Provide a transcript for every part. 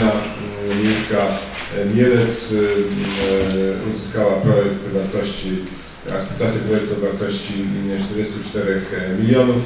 Arena Miejska Mielec uzyskała projekt wartości, akceptację projektu o wartości 44 milionów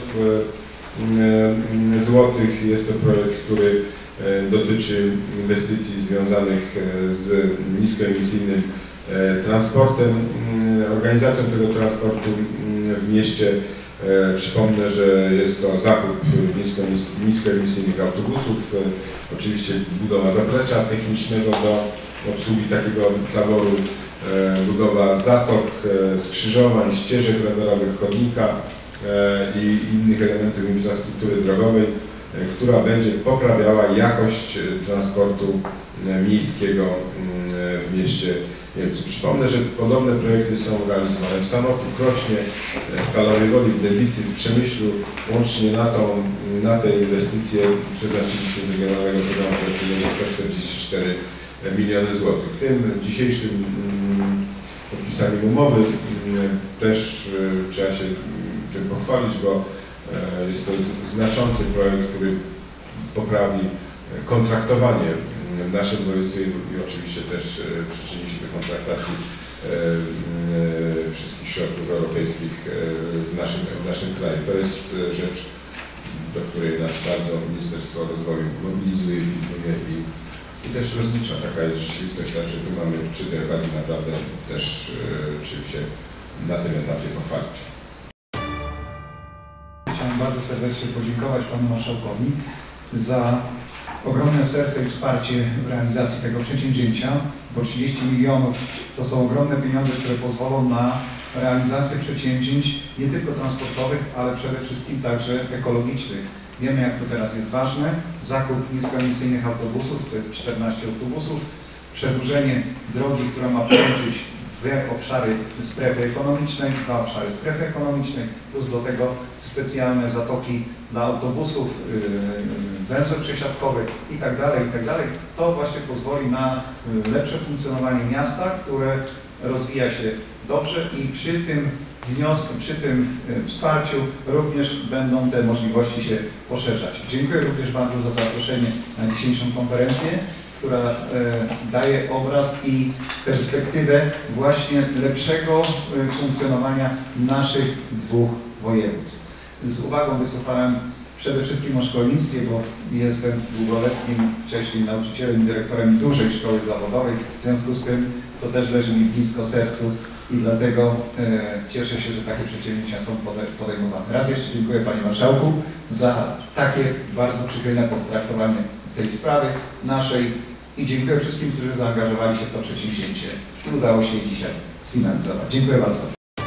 złotych. Jest to projekt, który dotyczy inwestycji związanych z niskoemisyjnym transportem, organizacją tego transportu w mieście. Przypomnę, że jest to zakup niskoemisyjnych autobusów, oczywiście budowa zaplecza technicznego do obsługi takiego taboru, budowa zatok, skrzyżowań, ścieżek rowerowych, chodnika i innych elementów infrastruktury drogowej, która będzie poprawiała jakość transportu miejskiego w mieście Mielcu. Przypomnę, że podobne projekty są realizowane w Sanoku, Krośnie, Stalowej Woli, w Dębicy, w Przemyślu. Łącznie na te inwestycje przeznaczyliśmy z Regionalnego Programu Operacyjnego 144 miliony złotych. Tym dzisiejszym podpisaniem umowy też trzeba się tym pochwalić, bo jest to znaczący projekt, który poprawi kontraktowanie w naszym województwie i oczywiście też przyczyni się do kontraktacji wszystkich środków europejskich w naszym kraju. To jest rzecz, do której nas bardzo Ministerstwo Rozwoju mobilizuje, pilnuje i też rozlicza. Taka jest rzeczywistość, także tu mamy przy tej okazji naprawdę też czym się na tym etapie pochwalić. Chciałem bardzo serdecznie podziękować Panu Marszałkowi za ogromne serce i wsparcie w realizacji tego przedsięwzięcia, bo 30 milionów to są ogromne pieniądze, które pozwolą na realizację przedsięwzięć nie tylko transportowych, ale przede wszystkim także ekologicznych. Wiemy, jak to teraz jest ważne. Zakup niskoemisyjnych autobusów, to jest 14 autobusów, przedłużenie drogi, która ma połączyć dwie obszary strefy ekonomicznej, dwa obszary strefy ekonomicznej, plus do tego specjalne zatoki dla autobusów, węzeł przesiadkowych itd. To właśnie pozwoli na lepsze funkcjonowanie miasta, które rozwija się dobrze i przy tym wsparciu również będą te możliwości się poszerzać. Dziękuję również bardzo za zaproszenie na dzisiejszą konferencję, która daje obraz i perspektywę właśnie lepszego funkcjonowania naszych dwóch województw. Z uwagą wysłuchałem przede wszystkim o szkolnictwie, bo jestem długoletnim wcześniej nauczycielem i dyrektorem dużej szkoły zawodowej, w związku z tym to też leży mi blisko sercu i dlatego cieszę się, że takie przedsięwzięcia są podejmowane. Raz jeszcze dziękuję Panie Marszałku za takie bardzo przychylne potraktowanie tej sprawy naszej i dziękuję wszystkim, którzy zaangażowali się w to przedsięwzięcie i udało się je dzisiaj sfinalizować. Dziękuję bardzo.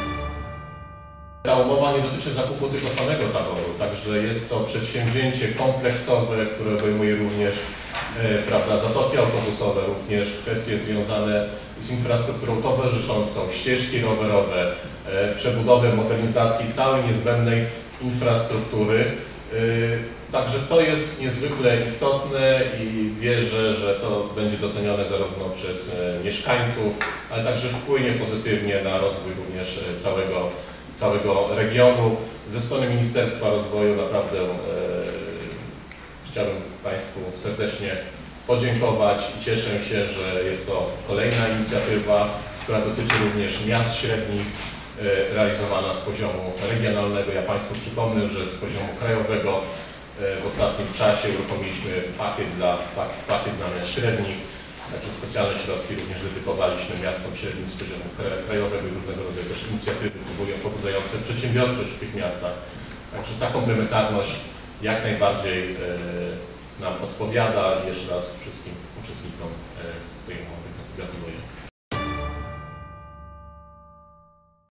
Ta umowa nie dotyczy zakupu tylko samego taboru, także jest to przedsięwzięcie kompleksowe, które obejmuje również zatoki autobusowe, również kwestie związane z infrastrukturą towarzyszącą, ścieżki rowerowe, przebudowę, modernizacji całej niezbędnej infrastruktury. Także to jest niezwykle istotne i wierzę, że to będzie docenione zarówno przez mieszkańców, ale także wpłynie pozytywnie na rozwój również całego regionu. Ze strony Ministerstwa Rozwoju naprawdę chciałbym Państwu serdecznie podziękować i cieszę się, że jest to kolejna inicjatywa, która dotyczy również miast średnich, realizowana z poziomu regionalnego. Ja Państwu przypomnę, że z poziomu krajowego w ostatnim czasie uruchomiliśmy pakiet dla miast średnich, także specjalne środki również dedykowaliśmy miastom średnim z poziomu krajowego i różnego rodzaju też inicjatywy pobudzające przedsiębiorczość w tych miastach. Także ta komplementarność jak najbardziej nam odpowiada i jeszcze raz wszystkim uczestnikom tej umowy gratuluję.